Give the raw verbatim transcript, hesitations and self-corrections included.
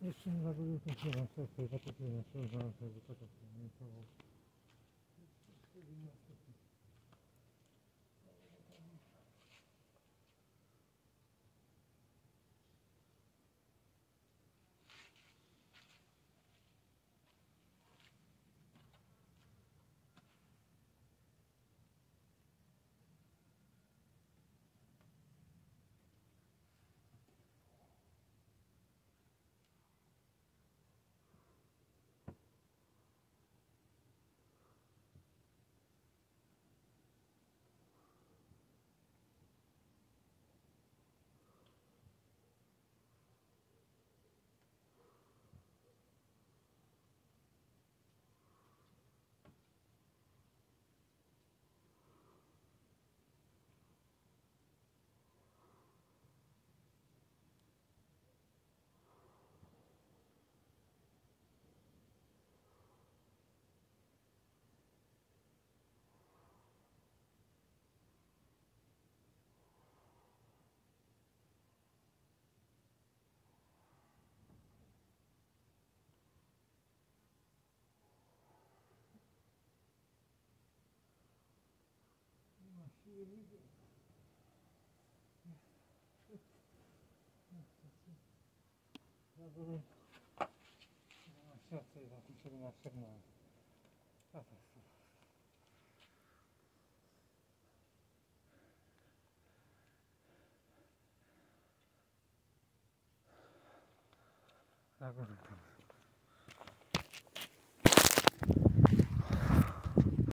Jeszcze nie zabudził ten środek, sobie zakupił na środek, żeby to tak nie było. Zabudził na siatce i zakończyli na sygnał. Katastrofa. Zabudził.